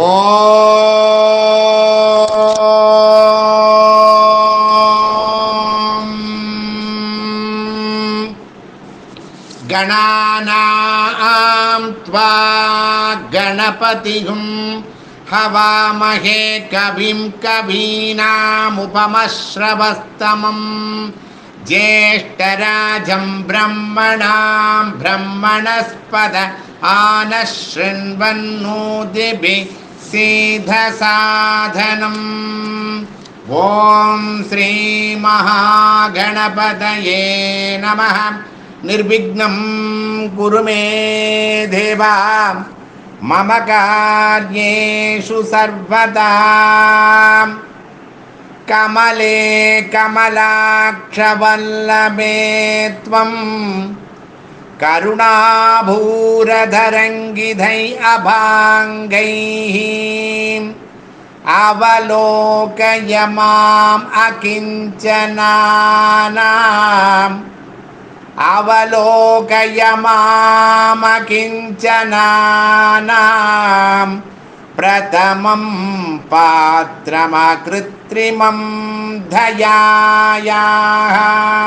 ஓம் கணானாம் த்வா கணபதிஹும் ஹவாமஹே கவிம் கவீனாமுபமஸ்ரவஸ்தமம் ஜேஷ்டராஜம் பிரம்மணாம் பிரம்மணஸ்பத ஆனஸ்ருண்வன்னோதிபி சீதசாதனம். ஓம் ஸ்ரீ மகாகணபதயே நமः. நிர்விக்னம் குரு மே தேவா மம கார்யேஷு சர்வதா. கமலே கமலாக்ஷவல்லபே த்வம் கருணாபூரதரங்கிதை அபாங்கைः அவலோகய மாம் அகிஞ்சனானாம் அவலோகய மாம் அகிஞ்சனானாம் பிரதமம் பாத்ரமகிருத்ரிமம் தயாயாஹ.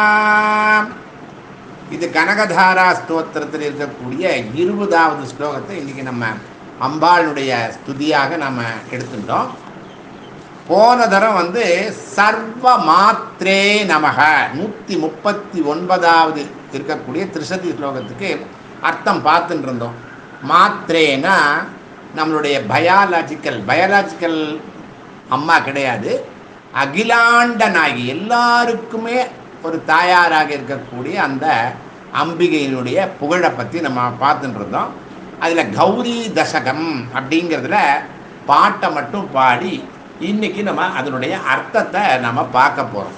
இது கனகதாரா ஸ்தோத்திரத்தில் இருக்கக்கூடிய 20வது ஸ்லோகத்தை இன்னைக்கு நம்ம அம்பாளுடைய ஸ்துதியாக நம்ம எடுத்துட்டோம். போன தரம் சர்வ மாத்ரே நமக 139வது இருக்கக்கூடிய திரிசதி ஸ்லோகத்துக்கு அர்த்தம் பார்த்துட்டு இருந்தோம். மாத்ரேனா நம்மளுடைய பயாலாஜிக்கல் அம்மா கிடையாது, அகிலாண்ட நாயகி, எல்லாருக்குமே ஒரு தாயாராக இருக்கக்கூடிய அந்த அம்பிகையினுடைய புகழை பற்றி நம்ம பார்த்துட்டு இருந்தோம். அதில் கௌரி தசகம் அப்படிங்கிறதுல பாட்டை மட்டும் பாடி இன்னைக்கு நம்ம அதனுடைய அர்த்தத்தை நம்ம பார்க்க போகிறோம்.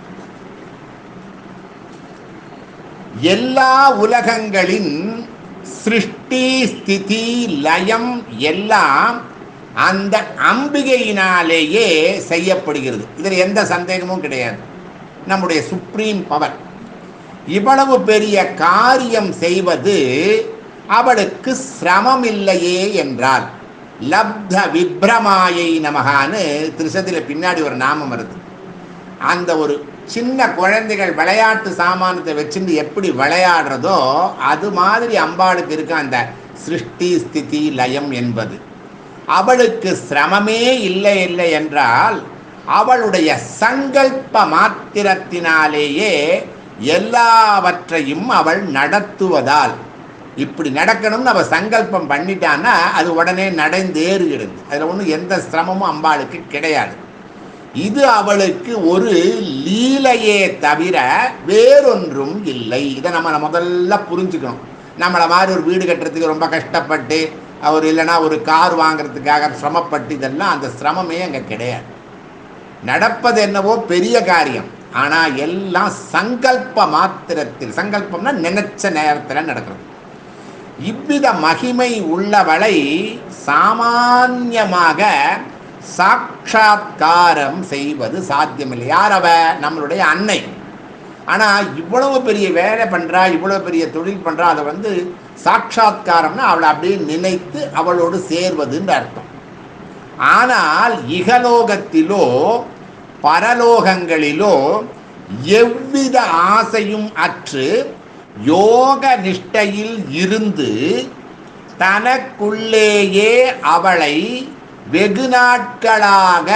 எல்லா உலகங்களின் சிருஷ்டி ஸ்திதி லயம் எல்லாம் அந்த அம்பிகையினாலேயே செய்யப்படுகிறது. இதில் எந்த சந்தேகமும் கிடையாது. நம்முடைய சுப்ரீம் பவர் இவ்வளவு பெரிய காரியம் செய்வது அவளுக்கு சிரமம் இல்லையே என்றால் லப்த விப்ரமாயை நமகான்னு திருசதியில் பின்னாடி ஒரு நாமம் வருது. அந்த ஒரு சின்ன குழந்தைகள் விளையாட்டு சாமானத்தை வச்சுட்டு எப்படி விளையாடுறதோ அது மாதிரி அம்பாளுக்கு இருக்க அந்த சிருஷ்டி ஸ்திதி லயம் என்பது. அவளுக்கு சிரமமே இல்லை என்றால் அவளுடைய சங்கல்ப மாத்திரத்தினாலேயே எல்லாவற்றையும் அவள் நடத்துவதால், இப்படி நடக்கணும்னு அவள் சங்கல்பம் பண்ணிட்டான்னா அது உடனே நடந்தேறுகிறது. அதில் ஒன்றும் எந்த சிரமமும் அம்பாளுக்கு கிடையாது. இது அவளுக்கு ஒரு லீலையே தவிர வேறொன்றும் இல்லை. இதை நம்ம முதல்ல புரிஞ்சுக்கணும். நம்மளை மாதிரி ஒரு வீடு கட்டுறதுக்கு ரொம்ப கஷ்டப்பட்டு அவர் இல்லைன்னா ஒரு கார் வாங்கிறதுக்காக சிரமப்பட்டு இதெல்லாம் அந்த சிரமமே அங்கே கிடையாது. நடப்பது என்னவோ பெரிய காரியம், ஆனால் எல்லாம் சங்கல்ப மாத்திரத்தில், சங்கல்பம்னா நினைச்ச நேரத்தில் நடக்கிறது. இவ்வித மகிமை உள்ளவளை சாமான்யமாக சாட்சாத்காரம் செய்வது சாத்தியமில்லை. யார் அவ? நம்மளுடைய அன்னை. ஆனால் இவ்வளவு பெரிய வேலை பண்ணுறா, இவ்வளவு பெரிய தொழில் பண்ணுறா, அதை சாட்சாத்காரம்னா அவளை அப்படியே நினைத்து அவளோடு சேர்வதுன்ற அர்த்தம். ஆனால் இகலோகத்திலோ பரலோகங்களிலோ எவ்வித ஆசையும் அற்று யோக நிஷ்டையில் இருந்து தனக்குள்ளேயே அவளை வெகு நாட்களாக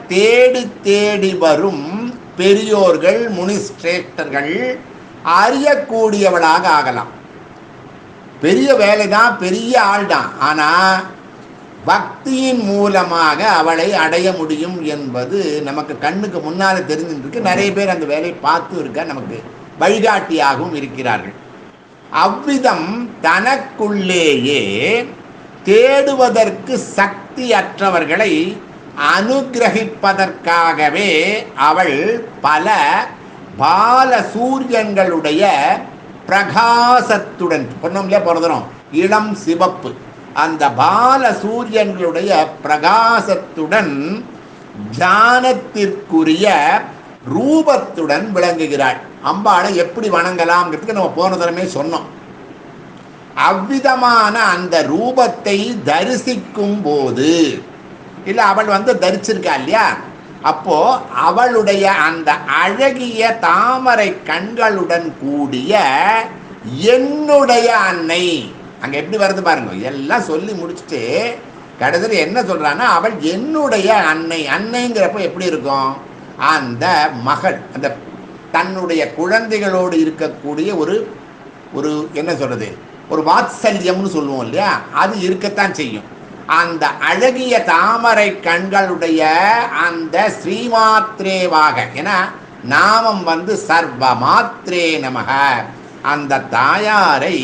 தேடி வரும் பெரியோர்கள் முனிஸ்ரேஷ்டர்கள் அறியக்கூடியவளாக ஆகலாம். பெரிய வேலை தான், பெரிய ஆள் தான், ஆனால் பக்தியின் மூலமாக அவளை அடைய முடியும் என்பது நமக்கு கண்ணுக்கு முன்னால் தெரிஞ்சுருக்கு. நிறைய பேர் அந்த வேலையை பார்த்து இருக்க, நமக்கு வழிகாட்டியாகவும் இருக்கிறார்கள். அவ்விதம் தனக்குள்ளேயே தேடுவதற்கு சக்தி அற்றவர்களை அனுகிரகிப்பதற்காகவே அவள் பல பால சூரியன்களுடைய பிரகாசத்துடன், பொன்னம்லே பிறந்தனும் இளம் சிவப்பு, அந்த பால சூரியன்களுடைய பிரகாசத்துடன் தியானத்திற்குரிய ரூபத்துடன் விளங்குகிறாள். அம்பாளை எப்படி வணங்கலாம்ங்கிறதுக்கு நம்ம போன தரமே சொன்னோம். அவ்விதமான அந்த ரூபத்தை தரிசிக்கும் போது இல்லை அவள் தரிச்சிருக்கா இல்லையா, அப்போ அவளுடைய அந்த அழகிய தாமரை கண்களுடன் கூடிய என்னுடைய அன்னை, அங்க எப்படி வருது பாருங்க. எல்லாம் சொல்லி முடிச்சுட்டு கடைசியில் என்ன சொல்றான்னா, அவள் என்னுடைய அன்னை. அன்னைங்கிறப்ப எப்படி இருக்கும், அந்த மகள் அந்த தன்னுடைய குழந்தைகளோடு இருக்கக்கூடிய ஒரு ஒரு என்ன சொல்றது, ஒரு வாத்சல்யம்னு சொல்லுவோம் இல்லையா, அது இருக்கத்தான் செய்யும். அந்த அழகிய தாமரை கண்களுடைய அந்த ஸ்ரீமாத்ரேவாக, ஏன்னா நாமம் சர்வ மாத்ரே நமக, அந்த தாயாரை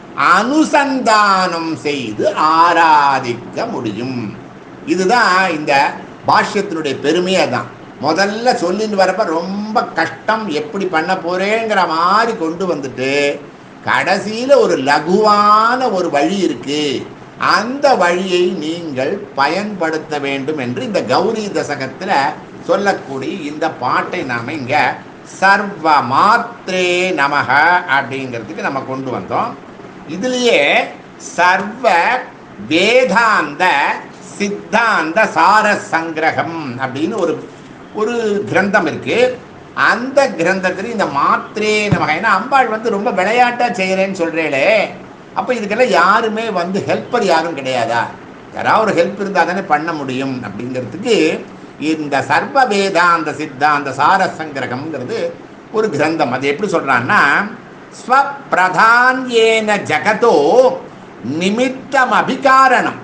அனுசந்தானம் செய்து ஆராதிக்க முடியும். இதுதான் இந்த பாஷ்யத்தினுடைய பெருமையே தான். முதல்ல சொல்லிட்டு வரப்ப ரொம்ப கஷ்டம், எப்படி பண்ண போறேங்கிற மாதிரி கொண்டு வந்துட்டு கடைசியில் ஒரு லகுவான ஒரு வழி இருக்கு, அந்த வழியை நீங்கள் பயன்படுத்த வேண்டும் என்று இந்த கௌரி தசகத்தில் சொல்லக்கூடிய இந்த பாட்டை நாம் இங்கே சர்வ மாத்ரே நமக அப்படிங்கிறதுக்கு நம்ம கொண்டு வந்தோம். இதுலேயே சர்வ வேதாந்த சித்தாந்த சார சங்கிரகம் அப்படின்னு ஒரு கிரந்தம் இருக்கு. அந்த கிரந்தத்தில் இந்த மாத்ரே நமக, ஏன்னா அம்பாள் ரொம்ப விளையாட்டா செய்கிறேன்னு சொல்கிறேளே, அப்போ இதுக்கெல்லாம் யாருமே ஹெல்ப்பர் யாரும் கிடையாதா, யாராவது ஒரு ஹெல்ப் இருந்தால் தானே பண்ண முடியும் அப்படிங்கிறதுக்கு இந்த சர்வ வேதாந்த சித்தாந்த சார சங்கிரகம்ங்கிறது ஒரு கிரந்தம். அது எப்படி சொல்கிறான்னா, ஸ்வப்பிரதான்யேன ஜகதோ நிமித்தம் அபிகாரணம்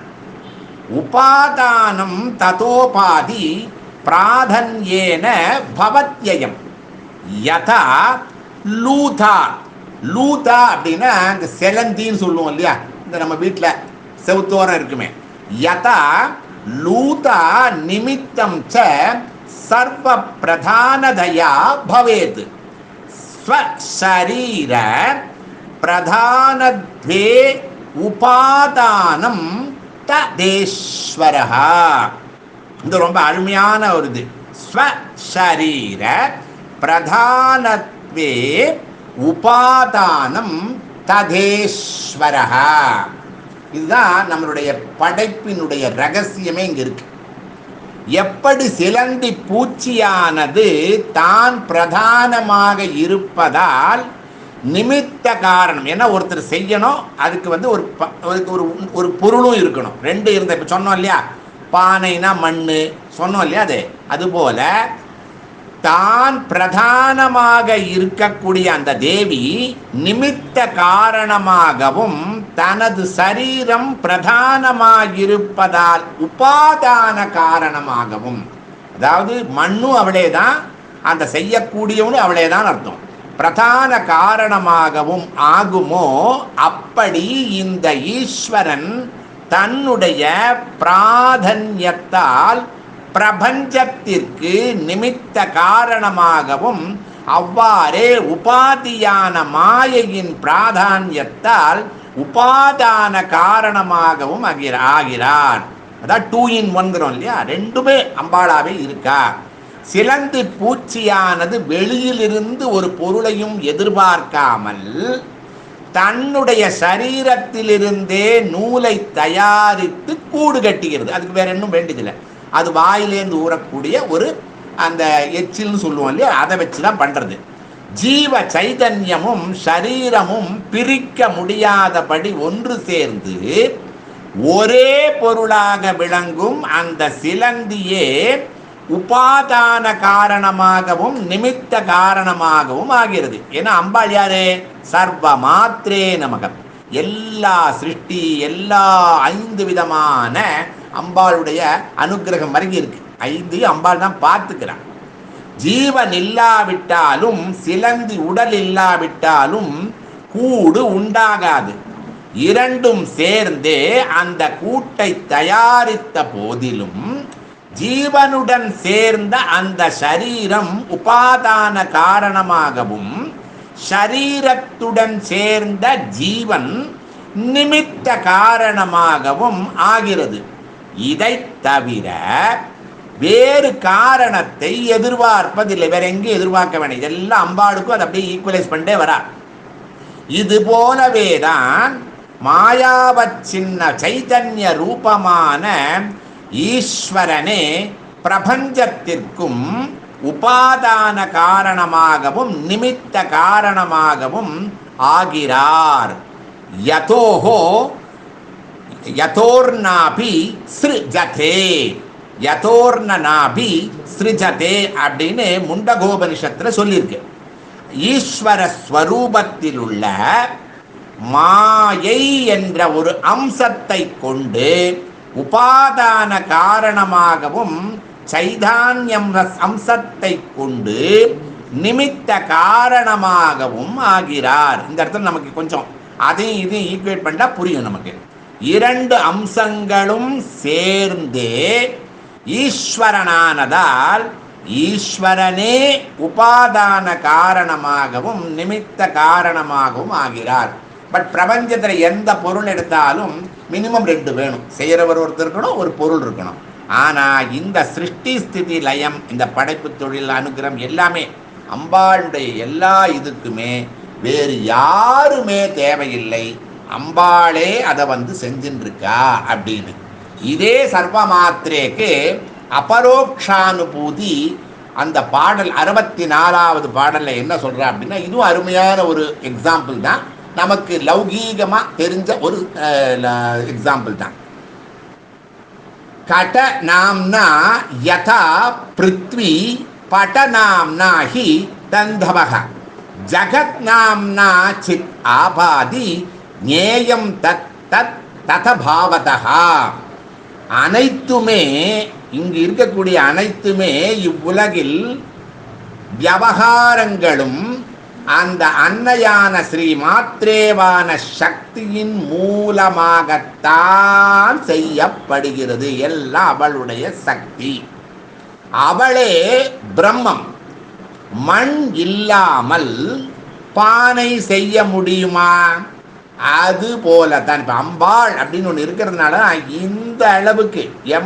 உபாதானம் ததோபாதி பிராதன்யேன பவத்யயம் யதா லூதா. லூதா அப்படின்னா இந்த செலந்தின்னு சொல்லுவோம் இல்லையா, இந்த நம்ம வீட்டில் செவுத்தோரம் இருக்குமே, யதா லூதா நிமித்தம் ச சர்வ பிரதானதயா பவேத் ஸ்வசரீர பிரதானத்வே உபாதானம் ததேஸ்வரஹ. இது ரொம்ப அருமையான ஒரு இது. ஸ்வசரீர பிரதானத்வே உபாதானம் ததேஸ்வரஹ. இதுதான் நம்மளுடைய படைப்பினுடைய ரகசியமே இங்க இருக்கு. எப்படி சிலந்தி பூச்சியானது தான் பிரதானமாக இருப்பதால் நிமித்த காரணம், ஏன்னா ஒருத்தர் செய்யணும், அதுக்கு ஒரு பொருளும் இருக்கணும், ரெண்டு இருந்த. இப்போ சொன்னோம் இல்லையா, பானைனா மண்ணு சொன்னோம் இல்லையா, அதுபோல தான் பிரதானமாக இருக்கக்கூடிய அந்த தேவி நிமித்த காரணமாகவும் தனது சரீரம் பிரதானமாகிருப்பதால் உபாதான காரணமாகவும், அதாவது மண்ணும் அவளே தான், அந்த செய்யக்கூடியவனும் அவளே தான் அர்த்தம், பிரதான காரணமாகவும் ஆகுமோ அப்படி இந்த ஈஸ்வரன் தன்னுடைய பிராதன்யத்தால் பிரபஞ்சத்திற்கு நிமித்த காரணமாகவும் அவ்வாறே உபாதியான மாயையின் பிராதான்யத்தால் உபாதான காரணமாகவும் ஆகிறார். அதான் 2 in 1 இல்லையா, ரெண்டுமே அம்பாளாவே இருக்கா. சிலந்தி பூச்சியானது வெளியிலிருந்து ஒரு பொருளையும் எதிர்பார்க்காமல் தன்னுடைய சரீரத்திலிருந்தே நூலை தயாரித்து கூடு கட்டுகிறது. அதுக்கு வேற இன்னும் வேண்டியதில்லை, அது வாயிலேருந்து ஊறக்கூடிய ஒரு அந்த எச்சில்னு சொல்லுவோம் இல்லையா, அதை வச்சு தான் பண்ணுறது. ஜீவ சைதன்யமும் சரீரமும் பிரிக்க முடியாதபடி ஒன்று சேர்ந்து ஒரே பொருளாக விளங்கும் அந்த சிலந்தியே உபாதான காரணமாகவும் நிமித்த காரணமாகவும் ஆகிறது. ஏன்னா அம்பாள் யாரு, சர்வ மாத்ரே நமகம், எல்லா சிருஷ்டி எல்லா 5 விதமான அம்பாளுடைய அனுகிரகம் வரைக்கும் இருக்கு. 5 அம்பாள் தான் பார்த்துக்கிறான். ஜீவன் இல்லாவிட்டாலும் சிலந்தி உடல் இல்லாவிட்டாலும் கூடு உண்டாகாது. இரண்டும் சேர்ந்தே அந்த கூட்டை தயாரித்த போதிலும் ஜீவனுடன் சேர்ந்த அந்த சரீரம் உபாதான காரணமாகவும் சரீரத்துடன் சேர்ந்த ஜீவன் நிமித்த காரணமாகவும் ஆகிறது. இதை தவிர வேறு காரணத்தை எதிர்பார்ப்பதில்லை, வேற எங்கேயும் எதிர்பார்க்க வேண்டாம். இதெல்லாம் அம்பாளுக்கும் அது அப்படியே ஈக்குவலைஸ் பண்ணிட்டே வரா. இது போலவேதான் மாயாவ சின்ன சைதன்ய ரூபமான ஈஸ்வரனே பிரபஞ்சத்திற்கும் உபாதான காரணமாகவும் நிமித்த காரணமாகவும் ஆகிறார். யதோஹோ யதோர்நாபி ஸ்ருஜதே, யதோர்நாபி ஸ்ருஜதே அப்படின்னு முண்டகோபனிஷத்துல சொல்லியிருக்கு. ஈஸ்வர ஸ்வரூபத்தில் உள்ள மாயை என்ற ஒரு அம்சத்தை கொண்டு உபாதான காரணமாகவும் சைதான்யம் அம்சத்தை கொண்டு நிமித்த காரணமாகவும் ஆகிறார். இந்த இடத்துல நமக்கு கொஞ்சம் அதையும் இதையும் ஈக்குவேட் பண்ணா புரியும் நமக்கு. இரண்டு அம்சங்களும் சேர்ந்தே ஈஸ்வரனானதால் ஈஸ்வரனே உபாதான காரணமாகவும் நிமித்த காரணமாகவும் ஆகிறார். பட் பிரபஞ்சத்தில் எந்த பொருள் எடுத்தாலும் மினிமம் ரெண்டு வேணும். செய்கிறவர் ஒருத்தர் இருக்கணும், ஒரு பொருள் இருக்கணும். ஆனால் இந்த சிருஷ்டி ஸ்திதி லயம், இந்த படைப்பு தொழில் அனுகிரகம் எல்லாமே அம்பாளுடைய எல்லா இதுக்குமே வேறு யாருமே தேவையில்லை, அம்பாளே அதை செஞ்சுட்டு இருக்கா அப்படின்னு. இதே சர்வமாத்திரேக்கு அபரோக்ஷானுபூதி அந்த பாடல் 64வது பாடல்ல என்ன சொல்றா அப்படின்னா, இதுவும் அருமையான ஒரு எக்ஸாம்பிள் தான், நமக்கு லௌகீகமா தெரிஞ்ச ஒரு எக்ஸாம்பிள் தான். கட நாம்னா யதா பிருத்வி பட நாம்னா ஹி தந்தவஹ ஜகத் நாம்னா சித் ஆபாதி ஞேயம் தத் தத் தத பாவதஹ. அனைத்துமே இங்கு இருக்கக்கூடிய அனைத்துமே இவ்வுலகில் விவகாரங்களும் அந்த அன்னையான ஸ்ரீ மாத்ரேவான சக்தியின் மூலமாகத்தான் செய்யப்படுகிறது. எல்லாம் அவளுடைய சக்தி. அவளே பிரம்மம். மண் இல்லாமல் பானை செய்ய முடியுமா? அது போலத்தான் இப்போ அம்பாள் அப்படின்னு ஒன்று இருக்கிறதுனால இந்த அளவுக்கு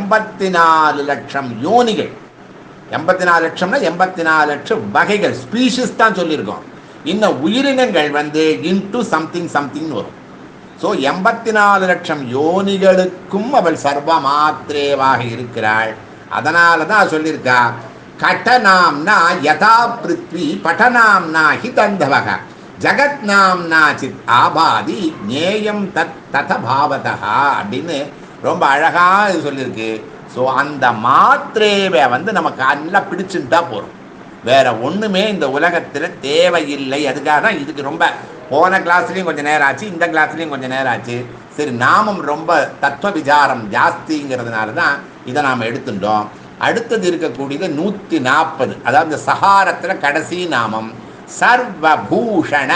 84 லட்சம் யோனிகள், 84 லட்சம்னா 84 லட்சம் வகைகள், ஸ்பீஷிஸ் தான் சொல்லியிருக்கோம். இன்னும் உயிரினங்கள் இன்டு சம்திங் சம்திங் வரும். ஸோ 84 லட்சம் யோனிகளுக்கும் அவள் சர்வ மாத்திரேவாக இருக்கிறாள். அதனால தான் சொல்லியிருக்கா, கடநாம்னா யதா பிருத்வி படநாம்னா ஹி தந்தவக ஜகத் நாம்னா சித் ஆபாதி ஞேயம் தத் தத பாவதா அப்படின்னு ரொம்ப அழகாக இது சொல்லியிருக்கு. ஸோ அந்த மாத்திரேவை நமக்கு நல்லா பிடிச்சுட்டா போகிறோம், வேற ஒன்றுமே இந்த உலகத்தில் தேவையில்லை. அதுக்காக தான் இதுக்கு ரொம்ப போன கிளாஸ்லேயும் கொஞ்சம் நேரம் ஆச்சு, இந்த கிளாஸ்லேயும் கொஞ்சம் நேரம் ஆச்சு. சரி, நாமம் ரொம்ப தத்துவ விசாரம் ஜாஸ்திங்கிறதுனால தான் இதை நாம் எடுத்துட்டோம். அடுத்தது இருக்கக்கூடியது 140, அதாவது இந்த சகாரத்தில் கடைசி நாமம் சர்வபூஷண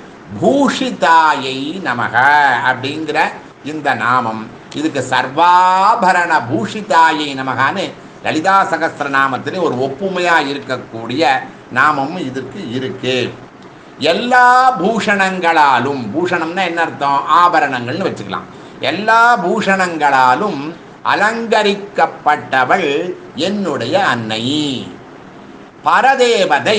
பூஷிதாயை நமக அப்படிங்கிற இந்த நாமம். இதுக்கு சர்வாபரண பூஷிதாயை நமகான்னு லலிதா சகஸ்திரநாமத்திலே ஒரு ஒப்புமையாக இருக்கக்கூடிய நாமமும் இதற்கு இருக்கு. எல்லா பூஷணங்களாலும், பூஷணம்னா என்ன அர்த்தம்? ஆபரணங்கள்னு வச்சுக்கலாம். எல்லா பூஷணங்களாலும் அலங்கரிக்கப்பட்டவள் என்னுடைய அன்னை. பரதேவதை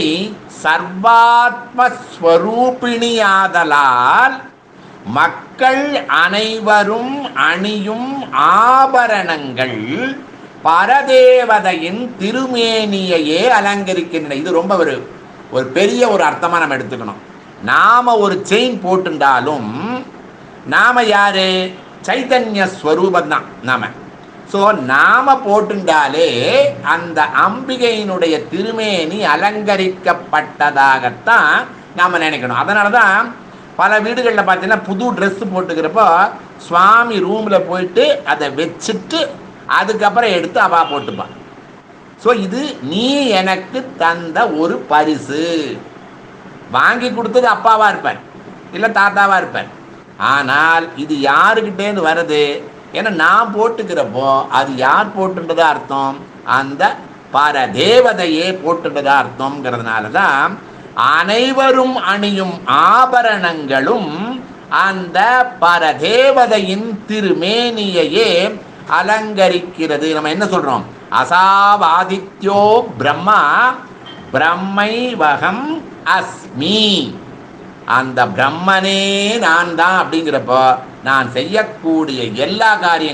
சர்வாத்மஸ்வரூபிணியாதலால் மக்கள் அனைவரும் அணியும் ஆபரணங்கள் பரதேவதையின் திருமேனியையே அலங்கரிக்கின்றன. இது ரொம்ப ஒரு பெரிய ஒரு அர்த்தமாக நம்ம எடுத்துக்கணும். நாம ஒரு செயின் போட்டுண்டாலும் நாம யாரு? சைத்தன்ய ஸ்வரூபம் தான் நாம. ஸோ நாம போட்டுண்டாலே அந்த அம்பிகையினுடைய திருமேனி அலங்கரிக்கப்பட்டதாகத்தான் நாம் நினைக்கணும். அதனால தான் பல வீடுகளில் பார்த்தீங்கன்னா புது ட்ரெஸ்ஸு போட்டுக்கிறப்போ சுவாமி ரூமில் போயிட்டு அதை வச்சுட்டு அதுக்கப்புறம் எடுத்து அவா போட்டுப்பான். ஸோ இது நீ எனக்கு தந்த ஒரு பரிசு. வாங்கி கொடுத்தது அப்பாவாக இருப்பார், இல்லை தாத்தாவாக இருப்பார். ஆனால் இது யாருக்கிட்டேருந்து வருது? ஏன்னா நான் போட்டுக்கிறப்போ அது யார் போட்டுன்றதா அர்த்தம்? அந்த பரதேவதையே போட்டுன்றதா அர்த்தம்ங்கிறதுனால தான் அனைவரும் அணியும் ஆபரணங்களும் அந்த பரதேவதையின் திருமேனியையே அலங்கரிக்கிறது. நம்ம என்ன சொல்றோம்? அசாவாதித்யோ பிரம்மா பிரம்மைவகம் அஸ்மி. அந்த பிரம்மனே நான் தான் அப்படிங்கிறப்போ நான் செய்யக்கூடிய எல்லா காரியங்களும்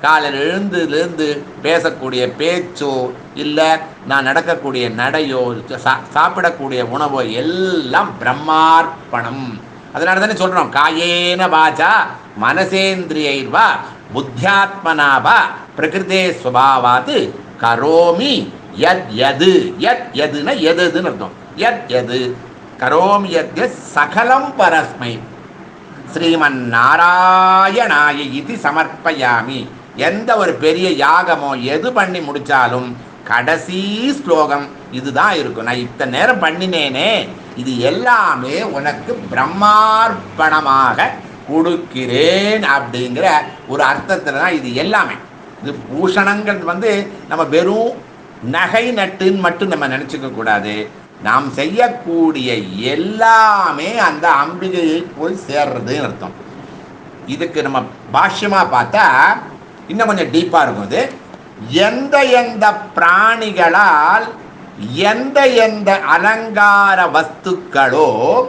காலையில் எழுந்துலேருந்து பேசக்கூடிய பேச்சோ இல்லை நான் நடக்கக்கூடிய நடையோ சாப்பிடக்கூடிய உணவோ எல்லாம் பிரம்மார்ப்பணம். அதனால தானே சொல்கிறோம், காயேன வாசா மனசேந்திரியைர்வா புத்தியாத்மனாவா பிரகிருதே ஸ்வபாவாத் கரோமி யத் யது. யத் யதுன்னா எதுன்னு அர்த்தம். யத் யது கரோமி யத் சகலம் பரஸ்மை ஸ்ரீமன் நாராயணாய இது சமர்ப்பயாமி. எந்த ஒரு பெரிய யாகமோ எது பண்ணி முடிச்சாலும் கடைசி ஸ்லோகம் இதுதான் இருக்கும். நான் இத்தனை நேரம் பண்ணினேனே, இது எல்லாமே உனக்கு பிரம்மார்ப்பணமாக கொடுக்கிறேன் அப்படிங்கிற ஒரு அர்த்தத்தில் தான் இது எல்லாமே. இது பூஷணங்கள் நம்ம வெறும் நகை நட்டுன்னு மட்டும் நம்ம நினச்சிக்க கூடாது. நாம் செய்யக்கூடிய எல்லாமே அந்த அம்பிகையை போய் சேர்றதுன்னு அர்த்தம். இதுக்கு நம்ம பாஷ்யமாக பார்த்தா இன்னும் கொஞ்சம் டீப்பாக இருக்கும். இது எந்த எந்த பிராணிகளால் எந்த எந்த அலங்கார வஸ்துக்களோ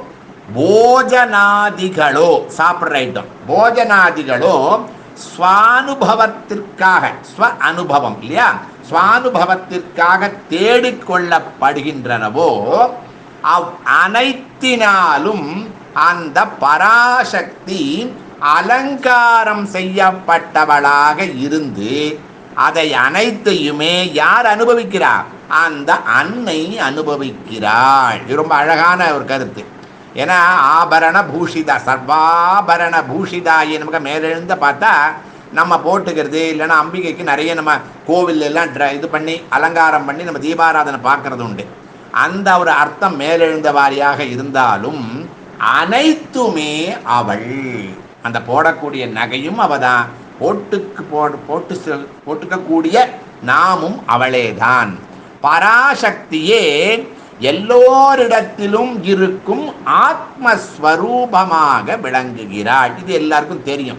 போஜனாதிகளோ சாப்பிட்ற ஐட்டம் போஜனாதிகளோ ஸ்வானுபவத்திற்காக ஸ்வ அனுபவம் இல்லையா, ஸ்வானுபவத்திற்காக தேடிக்கொள்ளப்படுகின்றனவோ அனைத்தினாலும் அந்த பராசக்தி அலங்காரம் செய்யப்பட்டவளாக இருந்து அதை அனைத்தையுமே யார் அனுபவிக்கிறார்? அந்த அன்னை அனுபவிக்கிறாள். இது ரொம்ப அழகான ஒரு கருத்து. ஏன்னா ஆபரண பூஷிதா சர்வாபரண பூஷிதாயை நமக்கு மேலெழுந்த பார்த்தா நம்ம போட்டுக்கிறது இல்லைன்னா அம்பிகைக்கு நிறைய நம்ம கோவில் எல்லாம் இது பண்ணி அலங்காரம் பண்ணி நம்ம தீபாராதனை பார்க்கறது உண்டு. அந்த ஒரு அர்த்தம் மேலெழுந்த வாரியாக இருந்தாலும் அனைத்துமே அவள். அந்த போடக்கூடிய நகையும் அவதான், போட்டுக்கக்கூடிய நாமும் அவளேதான். பராசக்தியே எல்லோரிடத்திலும் இருக்கும் ஆத்மஸ்வரூபமாக விளங்குகிறாள். இது எல்லாருக்கும் தெரியும்.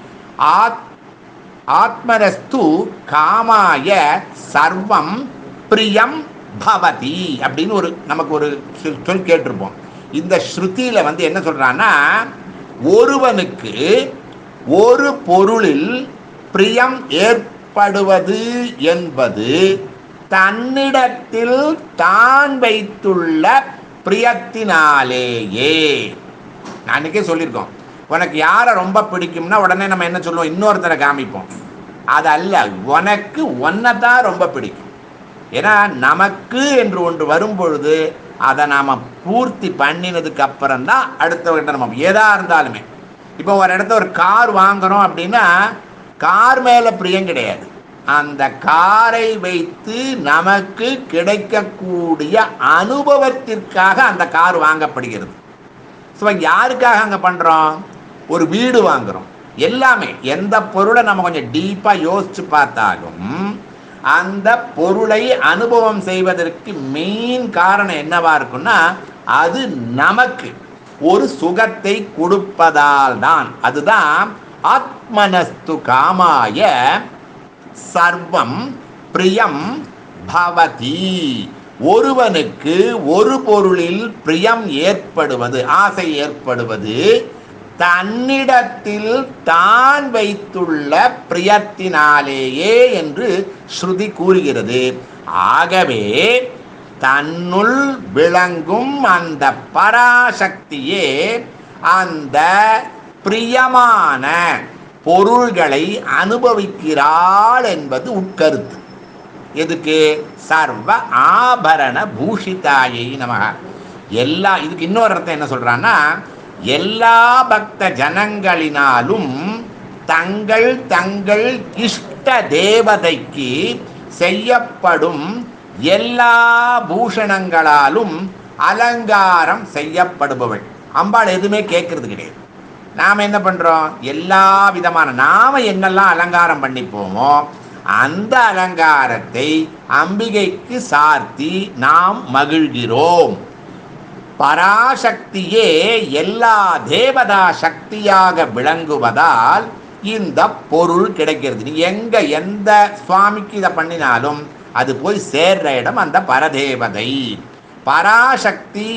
ஆத்மரஸ்து காமாய சர்வம் பிரியம் பவதி அப்படின்னு நமக்கு ஒரு சொல் கேட்டிருப்போம். இந்த ஸ்ருதியில என்ன சொல்றான்னா, ஒருவனுக்கு ஒரு பொருளில் பிரியம் ஏற்படுவது என்பது தன்னிடத்தில் தான் வைத்துள்ள பிரியத்தினாலேயே. அன்னைக்கே சொல்லியிருக்கோம், உனக்கு யாரை ரொம்ப பிடிக்கும்னா உடனே நம்ம என்ன சொல்லுவோம், இன்னொருத்தரை காமிப்போம். அது அல்ல, உனக்கு ஒன்றை தான் ரொம்ப பிடிக்கும். ஏன்னா நமக்கு என்று ஒன்று வரும்பொழுது அதை நாம் பூர்த்தி பண்ணினதுக்கு அப்புறம் தான் அடுத்தவர்கிட்ட நம்ம எதாக இருந்தாலுமே. இப்போ ஒரு இடத்த ஒரு கார் வாங்குகிறோம் அப்படின்னா கார் மேலே பிரியம் கிடையாது, அந்த காரை வைத்து நமக்கு கிடைக்கக்கூடிய அனுபவத்திற்காக அந்த கார் வாங்கப்படுகிறது. ஸோ யாருக்காக அங்கே பண்ணுறோம்? ஒரு வீடு வாங்குகிறோம். எல்லாமே எந்த பொருளை நம்ம கொஞ்சம் டீப்பாக யோசித்து பார்த்தாலும் அந்த பொருளை அனுபவம் செய்வதற்கு மெயின் காரணம் என்னவா இருக்குன்னா, அது நமக்கு ஒரு சுகத்தை கொடுப்பதால் தான். அதுதான் ஆத்மனஸ்து காமாய சர்வம் பிரியம் பவதி. ஒருவனுக்கு ஒரு பொருளில் பிரியம் ஏற்படுவது, ஆசை ஏற்படுவது தன்னிடத்தில் தான் வைத்துள்ள பிரியத்தினாலேயே என்று ஸ்ருதி கூறுகிறது. ஆகவே தன்னுள் விளங்கும் அந்த பராசக்தியே அந்த பிரியமான பொருள்களை அனுபவிக்கிறாள் என்பது உட்கருத்து. எதுக்கு? சர்வ ஆபரண பூஷிதாயை நமக. இதுக்கு இன்னொரு அர்த்தம் என்ன சொல்றான்னா, எல்லா பக்த ஜனங்களினாலும் தங்கள் தங்கள் இஷ்ட தேவதைக்கு செய்யப்படும் எல்லா பூஷணங்களாலும் அலங்காரம் செய்யப்படுபவள். அம்பாள் எதுவுமே கேட்கறது கிடையாது. நாம் என்ன பண்ணுறோம்? எல்லா விதமான நாம் என்னெல்லாம் அலங்காரம் பண்ணிப்போமோ அந்த அலங்காரத்தை அம்பிகைக்கு சார்த்தி நாம் மகிழ்கிறோம். பராசக்தியே எல்லா தேவதா சக்தியாக விளங்குவதால் இந்த பொருள் கிடைக்கிறது. நீ எந்த சுவாமிக்கு இதை பண்ணினாலும் அது போய் சேர்ற இடம் அந்த பரதேவதை. பராசக்தி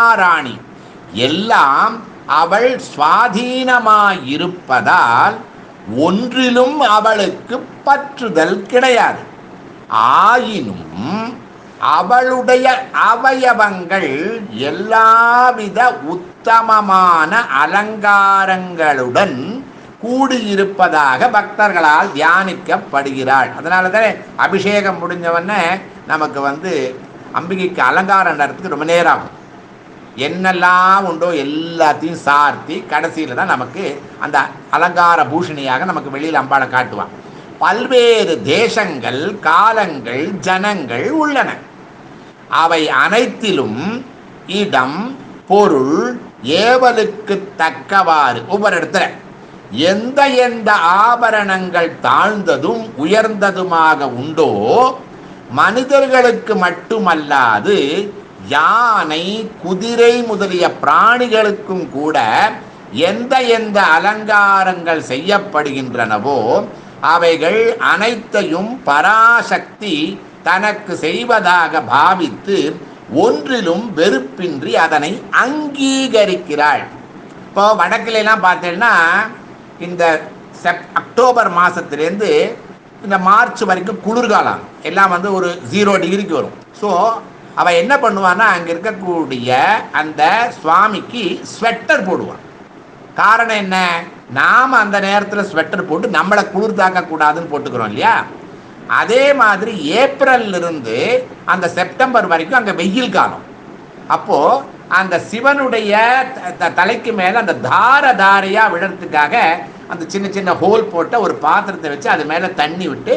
மகாராணி. எல்லாம் அவள் சுவாதீனமாயிருப்பதால் ஒன்றிலும் அவளுக்கு பற்றுதல் கிடையாது. ஆயினும் அவளுடைய அவயவங்கள் எல்லாவித உத்தமமான அலங்காரங்களுடன் கூடியிருப்பதாக பக்தர்களால் தியானிக்கப்படுகிறாள். அதனால தான் அபிஷேகம் முடிஞ்சவொடனே நமக்கு அம்பிகைக்கு அலங்காரம் நடத்துக்கு ரொம்ப நேரம் ஆகும். என்னெல்லாம் உண்டோ எல்லாத்தையும் சார்த்தி கடைசியில் தான் நமக்கு அந்த அலங்கார பூஷணியாக நமக்கு வெளியில் அம்பாளை காட்டுவான். பல்வேறு தேசங்கள், காலங்கள், ஜனங்கள் உள்ளன. அவை அனைத்திலும் இடம், பொருள், ஏவலுக்கு தக்கவாறு ஒவ்வொரு இடத்துல எந்த எந்த ஆபரணங்கள் தாழ்ந்ததும் உயர்ந்ததுமாக உண்டோ, மனிதர்களுக்கு மட்டுமல்லாது யானை, குதிரை முதலிய பிராணிகளுக்கும் கூட எந்த எந்த அலங்காரங்கள் செய்யப்படுகின்றனவோ அவைகள் அனைத்தையும் பராசக்தி தனக்கு செய்வதாக பாவித்து ஒன்றிலும் வெறுப்பின்றி அதனை அங்கீகரிக்கிறாள். இப்போ வடக்கிலாம் பார்த்தீங்கன்னா இந்த அக்டோபர் மாதத்துலேருந்து இந்த மார்ச் வரைக்கும் குளிர்காலம் எல்லாம் ஒரு 0 டிகிரிக்கு வரும். ஸோ அவள் என்ன பண்ணுவான்னா அங்கே இருக்கக்கூடிய அந்த சுவாமிக்கு ஸ்வெட்டர் போடுவான். காரணம் என்ன? நாம் அந்த நேரத்தில் ஸ்வெட்டர் போட்டு நம்மளை குளிர் தாக்கக்கூடாதுன்னு போட்டுக்கிறோம் இல்லையா? அதே மாதிரி ஏப்ரல்லிருந்து அந்த செப்டம்பர் வரைக்கும் அங்கே வெயில் காலம். அப்போது அந்த சிவனுடைய தலைக்கு மேலே அந்த தாரையாக விடுறதுக்காக அந்த சின்ன சின்ன ஹோல் போட்ட ஒரு பாத்திரத்தை வச்சு அது மேலே தண்ணி விட்டு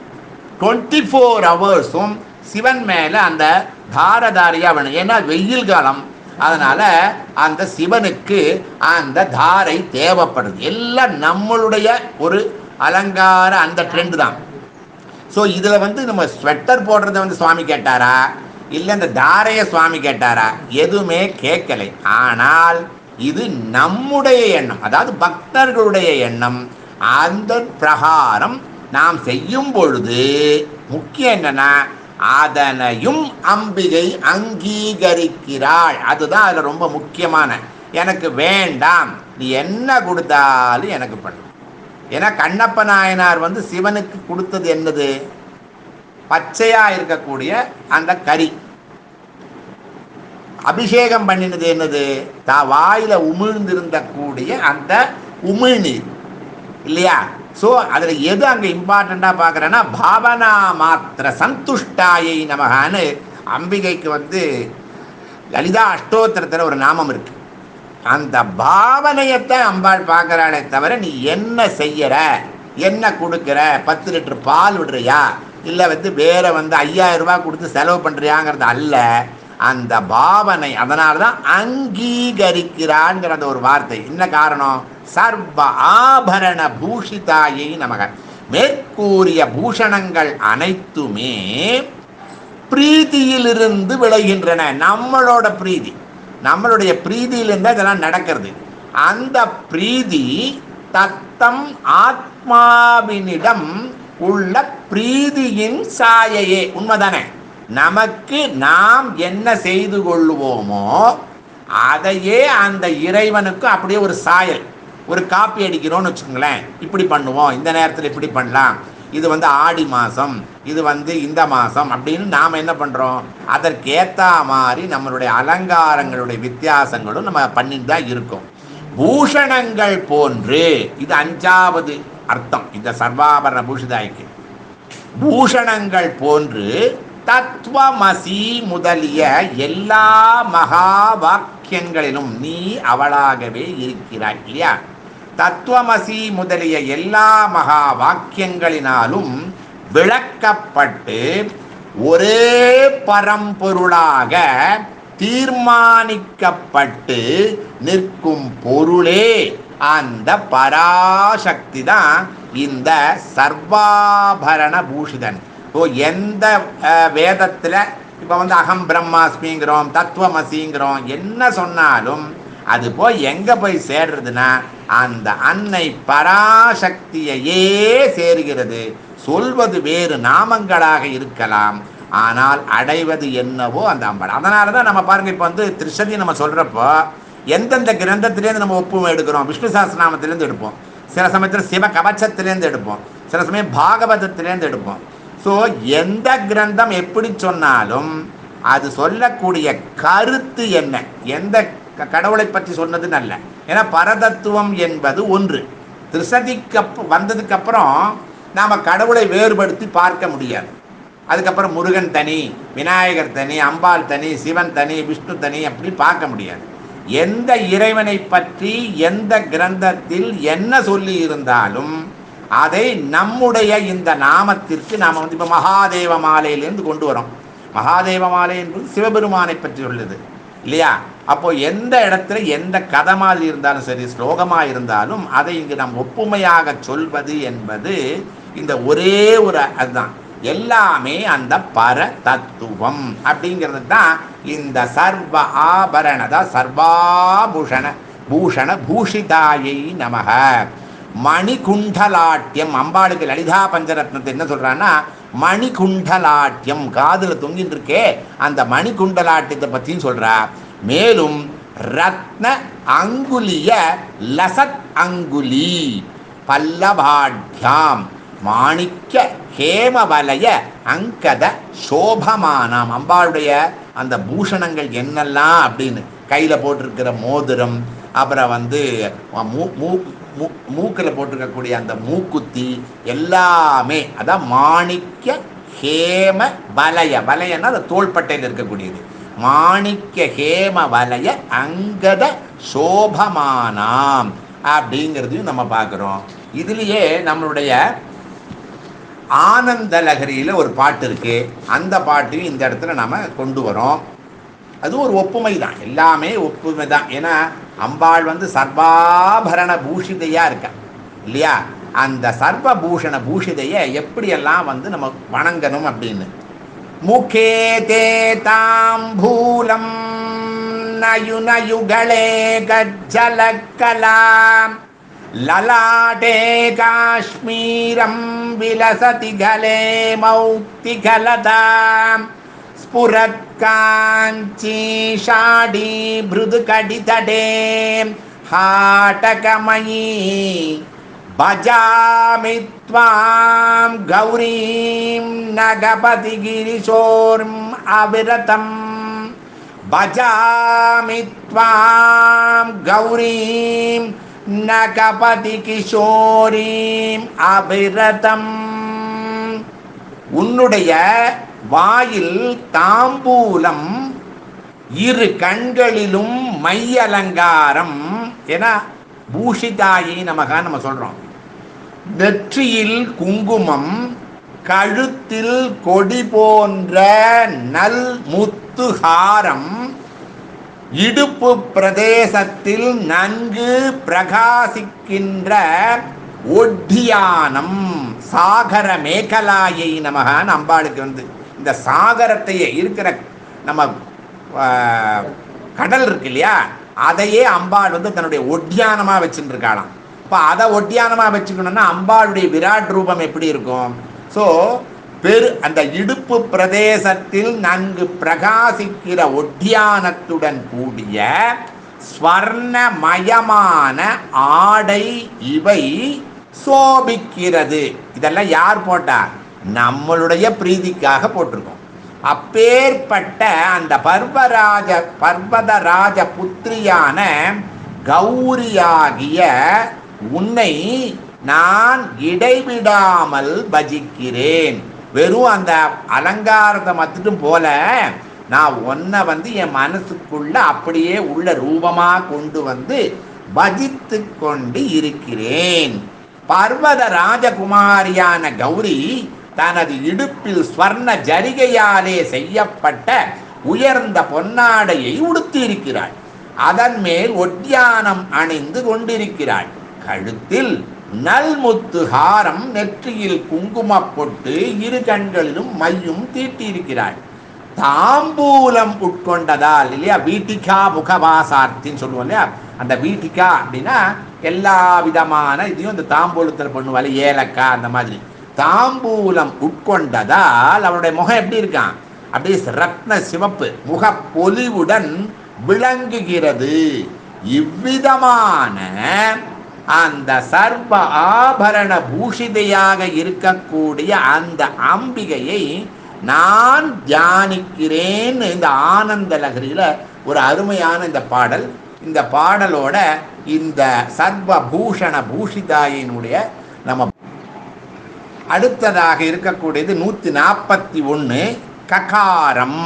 24 ஹவர்ஸும் சிவன் மேலே அந்த தாரையாக வேணும். ஏன்னா வெயில் காலம், அதனால் அந்த சிவனுக்கு அந்த தாரை தேவைப்படுது. எல்லாம் நம்மளுடைய ஒரு அலங்கார அந்த ட்ரெண்டு தான். ஸோ இதில் நம்ம ஸ்வெட்டர் போடுறத சுவாமி கேட்டாரா, இல்லை இந்த தாரையை சுவாமி கேட்டாரா? எதுவுமே கேட்கலை. ஆனால் இது நம்முடைய எண்ணம், அதாவது பக்தர்களுடைய எண்ணம். அந்த பிரகாரம் நாம் செய்யும் பொழுது முக்கியம் என்னன்னா அதனையும் அம்பிகை அங்கீகரிக்கிறாள். அதுதான் அதில் ரொம்ப முக்கியமான. எனக்கு வேண்டாம், நீ என்ன கொடுத்தாலும் எனக்கு பண்ணு. ஏன்னா கண்ணப்ப நாயனார் சிவனுக்கு கொடுத்தது என்னது? பச்சையாக இருக்கக்கூடிய அந்த கறி. அபிஷேகம் பண்ணினது என்னது? வாயில உமிழ்ந்திருந்த கூடிய அந்த உமிழ்நீர் இல்லையா? ஸோ அதில் எது அங்கே இம்பார்ட்டண்ட்டாக பார்க்குறேன்னா பாவனா மாத்திர சந்துஷ்டாயை நமகான்னு அம்பிகைக்கு லலிதா அஷ்டோத்திரத்தில் ஒரு நாமம் இருக்கு. அந்த பாவனையத்தான் அம்பாள் பார்க்குறாளே தவிர நீ என்ன செய்யற, என்ன கொடுக்குற, 10 லிட்டர் பால் விடுறியா, இல்லை வேற 5000 ரூபா கொடுத்து செலவு பண்ணுறியாங்கிறது அல்ல. அந்த பாவனை. அதனால தான் அங்கீகரிக்கிறான்ங்கிற அந்த ஒரு வார்த்தை. என்ன காரணம்? சர்வ ஆபரண பூஷிதாயை நமக. மேற்கூறிய பூஷணங்கள் அனைத்துமே பிரீதியிலிருந்து விளைகின்றன. நம்மளோட பிரீதி, நம்மளுடைய பிரீதியிலிருந்து இதெல்லாம் நடக்கிறது. அந்த பிரீதி தத்தம் ஆத்மாவினிடம் உள்ள பிரீதியின் சாயையே. உண்மைதானே? நமக்கு நாம் என்ன செய்து கொள்ளுவோமோ அதையே அந்த இறைவனுக்கு அப்படியே ஒரு சாயல், ஒரு காப்பி அடிக்கிறோன்னு வச்சுக்கோங்களேன். இப்படி பண்ணுவோம், இந்த நேரத்தில் இப்படி பண்ணலாம், இது ஆடி மாதம், இது இந்த மாதம் அப்படின்னு நாம் என்ன பண்ணுறோம்? அதற்கேற்ற மாதிரி நம்மளுடைய அலங்காரங்களுடைய வித்தியாசங்களும் நம்ம பண்ணிட்டு தான் இருக்கோம். பூஷணங்கள் போன்று, இது 5வது அர்த்தம் இந்த சர்வாபரண பூஷிதாய்க்கு. பூஷணங்கள் போன்று தத்துவமசி முதலிய எல்லா மகா வாக்கியங்களிலும் நீ அவளாகவே இருக்கிறாய் இல்லையா? தத்துவமசி முதலிய எல்லா மகா வாக்கியங்களினாலும் விளக்கப்பட்டு ஒரே பரம்பொருளாக தீர்மானிக்கப்பட்டு நிற்கும் பொருளே அந்த பராசக்தி தான் இந்த சர்வாபரண பூஷிதன். ஸோ எந்த வேதத்தில் இப்போ அகம் பிரம்மாஸ்மிங்கிறோம், தத்துவமசிங்கிறோம், என்ன சொன்னாலும் அது போய் எங்கே போய் சேர்றதுன்னா அந்த அன்னை பராசக்தியையே சேருகிறது. சொல்வது வேறு நாமங்களாக இருக்கலாம், ஆனால் அடைவது என்னவோ அந்த அம்பாள். அதனால தான் நம்ம பாருங்கள், இப்போ திருஷதி நம்ம சொல்கிறப்போ எந்தெந்த கிரந்தத்திலேருந்து நம்ம ஒப்புமை எடுக்கிறோம்? விஷ்ணு சஹஸ்ரநாமத்திலேருந்து எடுப்போம், சில சமயத்தில் சிவ கவச்சத்திலேருந்து எடுப்போம், சில சமயம் பாகவதத்திலேருந்து எடுப்போம். ஸோ எந்த கிரந்தம் எப்படி சொன்னாலும் அது சொல்லக்கூடிய கருத்து என்ன, எந்த கடவுளை பற்றி சொன்னதுன்னு அல்ல. ஏன்னா பரதத்துவம் என்பது ஒன்று. திருசதிக்கு வந்ததுக்கப்புறம் நாம் கடவுளை வேறுபடுத்தி பார்க்க முடியாது. அதுக்கப்புறம் முருகன் தனி, விநாயகர் தனி, அம்பாள் தனி, சிவன் தனி, விஷ்ணு தனி, அப்படி பார்க்க முடியாது. எந்த இறைவனை பற்றி எந்த கிரந்தத்தில் என்ன சொல்லி இருந்தாலும் அதை நம்முடைய இந்த நாமத்திற்கு நாம் வந்து இப்போ மகாதேவ மாலையிலேருந்து கொண்டு வரோம். மகாதேவ மாலை என்பது சிவபெருமானை பற்றி சொல்லுது இல்லையா? அப்போ எந்த இடத்துல எந்த கதை மாதிரி இருந்தாலும் சரி, ஸ்லோகமாக இருந்தாலும் அதை இங்கு நாம் ஒப்புமையாக சொல்வது என்பது இந்த ஒரே ஒரு அதுதான். எல்லாமே அந்த பர தத்துவம் அப்படிங்கிறது தான் இந்த சர்வ ஆபரணத சர்வாபூஷண பூஷண பூஷிதாயை நமக. மணிகுண்டலாட்டியம், அம்பாளுக்கு லலிதா பஞ்சரத்னத்தை என்ன சொல்றான்னா மணிகுண்டலாட்டியம், காதில் தொங்கிட்டு இருக்கே அந்த மணிகுண்டலாட்டியத்தை பற்றியும் சொல்றா. மேலும் ரத்ன அங்குலிய லசத் அங்குலி பல்லபாட்யாம் மாணிக்க ஹேமவலய அங்கத சோபமானாம். அம்பாளுடைய அந்த பூஷணங்கள் என்னெல்லாம் அப்படின்னு கையில் போட்டிருக்கிற மோதிரம், அப்புறம் வந்து மூக்கில் போட்டிருக்கக்கூடிய அந்த மூக்குத்தி எல்லாமே அதான் மாணிக்க ஹேம வலய. வலயன்னா அந்த தோள்பட்டையில் இருக்கக்கூடியது. மாணிக்க ஹேம வலய அங்கத சோபமானாம் அப்படிங்கிறதையும் நம்ம பார்க்குறோம். இதுலேயே நம்மளுடைய ஆனந்த லகரியில் ஒரு பாட்டு இருக்கு, அந்த பாட்டையும் இந்த இடத்துல நம்ம கொண்டு வரோம். அது ஒரு ஒப்புமை தான், எல்லாமே ஒப்புமை தான். ஏன்னா அம்பாள் வந்து சர்வாபரண பூஷிதையா இருக்கா இல்லையா? அந்த சர்வபூஷண பூஷிதையை எப்படியெல்லாம் வந்து நம்ம வணங்கணும் அப்படின்னு. முகே தே தாம்பூலம் நயுநயுகளே கஜ்ஜலக்கலாம் லலாடே காஷ்மீரம் விலசதி கலே மௌக்திகலதாம் ஸ்புரத் காஞ்சி ஷாடி பிருது கடிதடே ஹாட்டகமயி பஜாமி த்வாம் கௌரீம் நகபதி கிரிசோர்ம் அபிரதம் பஜாமி த்வாம் கௌரீம் நகபதி கிஷோரீம் அபிரதம். உன்னுடைய வாயில் தாம்பூலம், இரு கண்களிலும் மையலங்காரம், ஏன்னா பூஷிதாயை நமக நம்ம சொல்றோம். நெற்றியில் குங்குமம், கழுத்தில் கொடி போன்ற நல் முத்துஹாரம், இடுப்பு பிரதேசத்தில் நன்கு பிரகாசிக்கின்ற ஒட்டியானம், சாகர மேகலாயை நமகான் அம்பாளுக்கு வந்து இந்த சாகரத்தையே இருக்கிற நம்ம கடல் இருக்கு இல்லையா, அதையே அம்பாள் வந்து தன்னுடைய ஒட்டியானமாக வச்சுட்டு இருக்காளாம். இப்போ அதை ஒட்டியானமாக வச்சுக்கணும்னா அம்பாளுடைய விராட் ரூபம் எப்படி இருக்கும்? ஸோ அந்த இடுப்பு பிரதேசத்தில் நன்கு பிரகாசிக்கிற ஒட்டியானத்துடன் கூடிய ஸ்வர்ணமயமான ஆடை இவை சோபிக்கிறது. இதெல்லாம் யார் போட்டா? நம்மளுடைய பிரீதிக்காக போட்டிருக்கோம். அப்பேற்பட்ட அந்த பர்வதராஜ புத்திரியான கௌரியாகிய உன்னை நான் இடைவிடாமல் பஜிக்கிறேன். வெறும் அந்த அலங்காரத்தை மட்டும் போல நான் உன்னை வந்து என் மனசுக்குள்ள அப்படியே உள்ள ரூபமாக கொண்டு வந்து பஜித்து கொண்டு இருக்கிறேன். பர்வத ராஜகுமாரியான கௌரி தனது இடுப்பில் ஸ்வர்ண ஜரிகையாலே செய்யப்பட்ட உயர்ந்த பொன்னாடையை உடுத்தியிருக்கிறாள். அதன் மேல் ஒட்டியானம் அணிந்து கொண்டிருக்கிறாள். கழுத்தில் நல்முத்து ஹாரம், நெற்றியில் குங்கும பொட்டு, இரு கண்களிலும் மையும் தீட்டியிருக்கிறாள். தாம்பூலம் உட்கொண்டதால் இல்லையா, வீட்டிகா முகவாசார்த்தின்னு சொல்லுவோம் இல்லையா, அந்த வீட்டிகா அப்படின்னா எல்லா விதமான இதையும் இந்த தாம்பூலத்தில் பண்ணுவாள், ஏலக்காய் அந்த மாதிரி. தாம்பூலம் உட்கொண்டதால் அவருடைய முகம் எப்படி இருக்கான்? அப்படியே ரத்ன சிவப்பு முக பொலிவுடன் விளங்குகிறது. இவ்விதமான அந்த சர்வ ஆபரண பூஷிதையாக இருக்கக்கூடிய அந்த அம்பிகையை நான் தியானிக்கிறேன். இந்த ஆனந்த லகரியில ஒரு அருமையான இந்த பாடல். இந்த பாடலோட இந்த சர்வ பூஷண பூஷிதாயினுடைய நம்ம அடுத்ததாக இருக்கக்கூடியது 141 ககாரம்.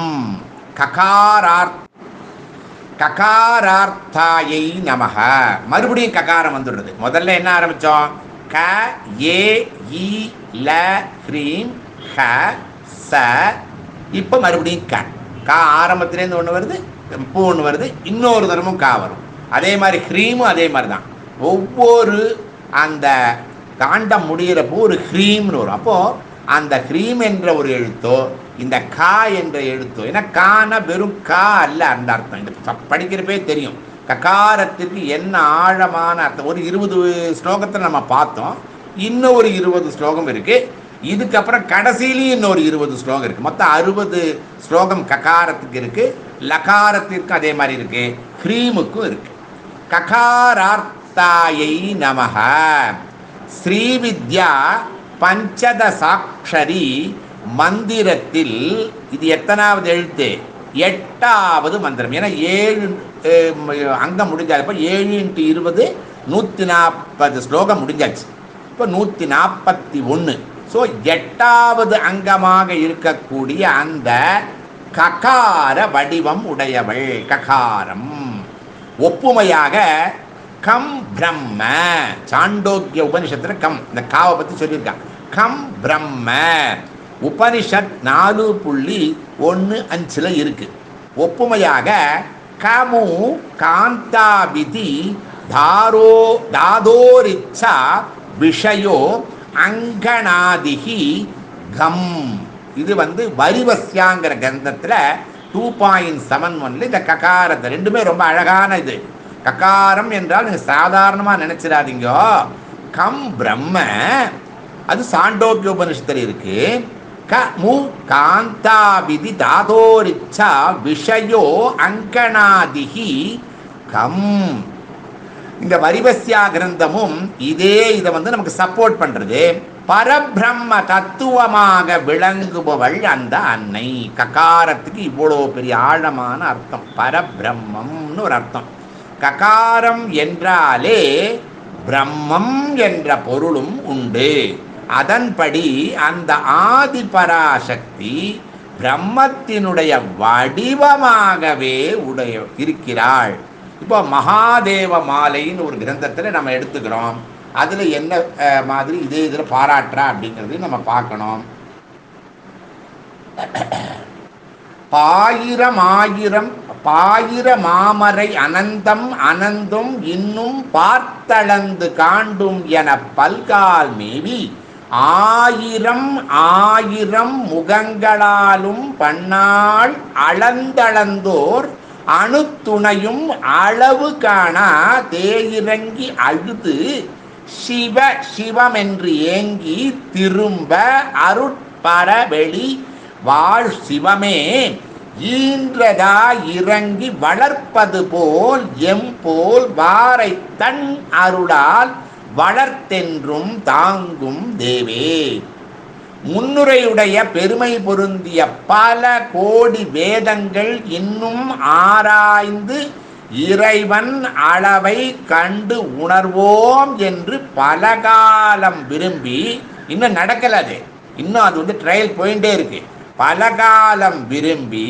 ககாரார்த்தாயை நமக. மறுபடியும் ககாரம் வந்துடுறது. முதல்ல என்ன ஆரம்பிச்சோம்? க ஏ இ ல ஹ்ரீம் ஹ ச. இப்போ மறுபடியும் க ஆரம்பத்திலேருந்து ஒன்று வருது, பூ ஒன்று வருது, இன்னொரு தரமும் கா வரும். அதே மாதிரி ஹ்ரீமும் அதே மாதிரி தான். ஒவ்வொரு அந்த காண்டம் முடிகிறப்போ ஒரு ஹ்ரீம்னு வரும். அப்போது அந்த ஹ்ரீம் என்ற ஒரு எழுத்தோ இந்த கா என்ற எழுத்தோ, ஏன்னா கான வெறும் கா அல்ல அந்த அர்த்தம். இந்த படிக்கிறப்பே தெரியும் ககாரத்திற்கு என்ன ஆழமான அர்த்தம். ஒரு 20 ஸ்லோகத்தை நம்ம பார்த்தோம். இன்னும் ஒரு 20 ஸ்லோகம் இருக்குது. இதுக்கப்புறம் கடைசியிலையும் இன்னொரு 20 ஸ்லோகம் இருக்குது. மொத்தம் 60 ஸ்லோகம் ககாரத்துக்கு இருக்குது. லகாரத்திற்கு அதே மாதிரி இருக்குது, ஹ்ரீமுக்கும் இருக்குது. ககாரார்த்தாயை நமக. ஸ்ரீவித்யா பஞ்சதசாட்சரி மந்திரத்தில் இது எத்தனாவது எழுத்து? 8வது மந்திரம். ஏன்னா 7 அங்கம் முடிஞ்சால் இப்போ 7 × 20 140 ஸ்லோகம் முடிஞ்சாச்சு. இப்போ 141. ஸோ 8வது அங்கமாக இருக்கக்கூடிய அந்த ககார வடிவம் உடையவள் ககாரம். ஒப்புமையாக கம் பிரம்ம. சாண்டோக்கிய உபனிஷத்துல கம், இந்த காவை பற்றி சொல்லியிருக்காங்க. கம் பிரம்ம உபனிஷத் 4.15 இருக்கு. ஒப்புமையாக கமு காந்தாபிதி தாதோரிச்சா விஷயோ அங்கனாதிகி கம். இது வரிவஸ்யாங்கிற கிரந்தத்தில் 2.71 இந்த ககாரத்தை ரெண்டுமே ரொம்ப அழகான இது. ககாரம் என்றால் நீங்கள் சாதாரணமாக நினைச்சிடாதீங்க. கம் பிரம்ம அது சாண்டோக்கிய உபனிஷத்தில் இருக்கு. க மு காந்தாபிதி தாதோரிச்சா விஷயோ அங்கனாதிகி கம். இந்த வரிவஸ்யா கிரந்தமும் இதே இதை நமக்கு சப்போர்ட் பண்றது. பரபிரம்ம தத்துவமாக விளங்குபவள் அந்த அன்னை. ககாரத்துக்கு இவ்வளோ பெரிய ஆழமான அர்த்தம். பரபிரம்மம்னு ஒரு அர்த்தம். ககாரம் என்றாலே பிரம்மம் என்ற பொருளும் உண்டு. அதன்படி அந்த ஆதி பராசக்தி பிரம்மத்தினுடைய வடிவமாகவே இருக்கிறாள். இப்போ மகாதேவ மாலைன்னு ஒரு கிரந்தத்தில் நம்ம எடுத்துக்கிறோம். அதில் என்ன மாதிரி இதே இதில் பாராட்டுறா அப்படிங்கிறது நம்ம பார்க்கணும். பாயிரமாமரை அனந்தம் அனந்தும் இன்னும் பார்த்தளந்து காண்டும் என பல்கால் மேவி 1000 முகங்களாலும் பன்னாள் அளந்தளந்தோர் அணுத்துணையும் அளவு காணா தேயிறங்கி அழுது சிவ சிவமென்று ஏங்கி திரும்ப அருட்பரவெளி வாழ் சிவமே ஈன்றதா இறங்கி வளர்ப்பது போல் எம்போல் வாரை தன் அருளால் வளர்த்தென்றும் தாங்கும் தேவே. முன்னுரையுடைய பெருமை பொருந்திய பல கோடி வேதங்கள் இன்னும் ஆராய்ந்து இறைவன் அளவை கண்டு உணர்வோம் என்று பலகாலம் விரும்பி, இன்னும் நடக்கல அது, இன்னும் அது ட்ரையல் போயிட்டே இருக்கு. பலகாலம் விரும்பி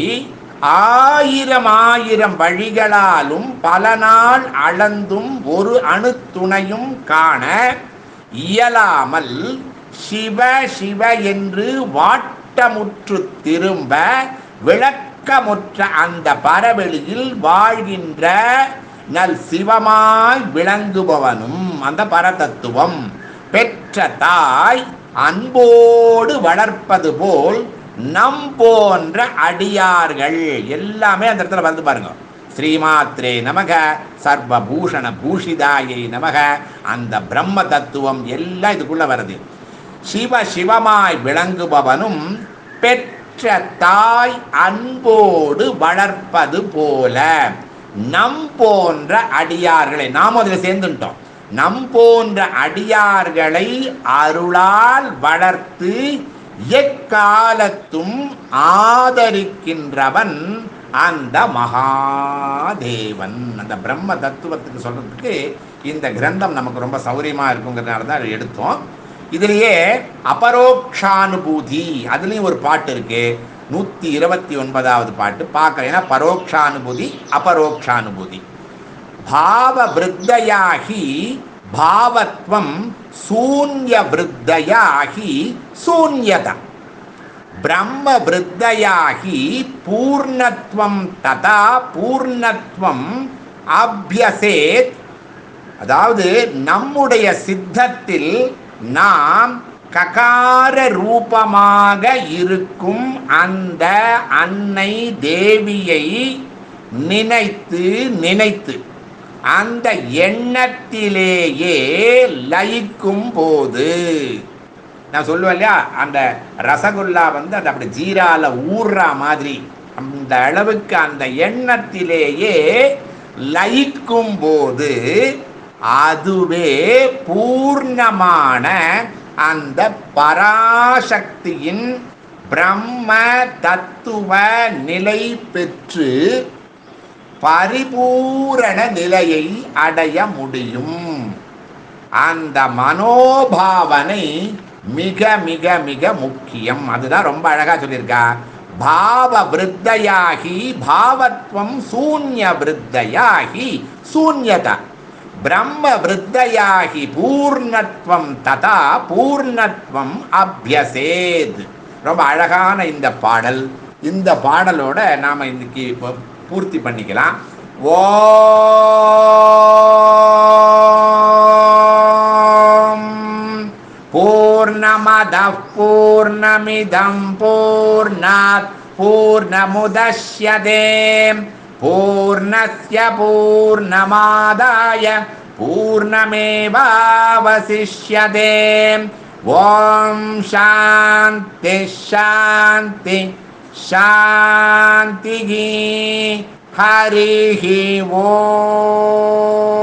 1000 வழிகளாலும் பல நாள் அளந்தும் ஒரு அணுத்துணையும் காண இயலாமல் சிவ சிவ என்று வாட்டமுற்று திரும்ப விளக்கமுற்ற அந்த பரவெளியில் வாழ்கின்ற நல் சிவமாய் விளங்குபவனும் அந்த பரதத்துவம் பெற்ற தாய் அன்போடு வளர்ப்பது போல் நம் போன்ற அடியார்கள் எல்லாமே அந்த இடத்துல பாருங்க. ஸ்ரீமாத்ரே நமக, சர்வபூஷண பூஷிதாயை நமக. அந்த பிரம்ம தத்துவம் எல்லாம் இதுக்குள்ள வருது. சிவ சிவமாய் விளங்குபவனும் பெற்ற தாய் அன்போடு வளர்ப்பது போல நம் போன்ற அடியார்களை நாம் அதில் சேர்ந்துட்டோம். நம் போன்ற அடியார்களை அருளால் வளர்த்து எக்காலத்தும் ஆதரிக்கின்றவன் அந்த மகாதேவன். அந்த பிரம்ம தத்துவத்துக்கு சொல்றதுக்கு இந்த கிரந்தம் நமக்கு ரொம்ப சௌரியமா இருக்குங்கிறதுனால தான் எடுத்தோம். இதுலேயே அபரோக்ஷானுபூதி அதுலேயும் ஒரு பாட்டு இருக்கு, 129வது பாட்டு பார்க்க. ஏன்னா பரோக்ஷானுபூதி அபரோக்ஷானுபூதி. பாவ விருத்தையாகி பாவத்வம், சூன்ய விருத்தையாகி சூன்யதா, பிரம்ம விருத்தையாகி பூர்ணத்வம் ததா பூர்ணத்வம் அபியசேத். அதாவது நம்முடைய சித்தத்தில் நாம் ககார ரூபமாக இருக்கும் அந்த அன்னை தேவியை நினைத்து நினைத்து அந்த எண்ணத்திலேயே லயிக்கும் போது, நான் சொல்லுவேன் இல்லையா, அந்த ரசகுல்லா வந்து அது அப்படி ஜீரால ஊறுற மாதிரி அந்த அளவுக்கு அந்த எண்ணத்திலேயே லயிக்கும் போது அதுவே பூர்ணமான அந்த பராசக்தியின் பிரம்ம தத்துவ நிலை பெற்று பரிபூரண நிலையை அடைய முடியும். அந்த மனோபாவனை மிக மிக மிக முக்கியம். அதுதான் ரொம்ப அழகா சொல்லியிருக்கா. பாவ விருத்தையாகி பாவத்வம், சூன்ய விருத்தையாகி சூன்யதா, பிரம்ம விருத்தையாகி பூர்ணத்வம் ததா பூர்ணத்வம் அபியசேத். ரொம்ப அழகான இந்த பாடல். இந்த பாடலோட நாம இன்னைக்கு பூர்த்தி பண்ணிக்கலாம். ஓம் பூர்ணமதః பூர்ணமிதம் பூர்ணாத் பூர்ணமுதச்யதே பூர்ணஸ்ய பூர்ணமாதாய பூர்ணமேவாவசிஷ்யதே. ஓம் சாந்தி சாந்தி சாந்தி. ஹரிஹி ஓம்.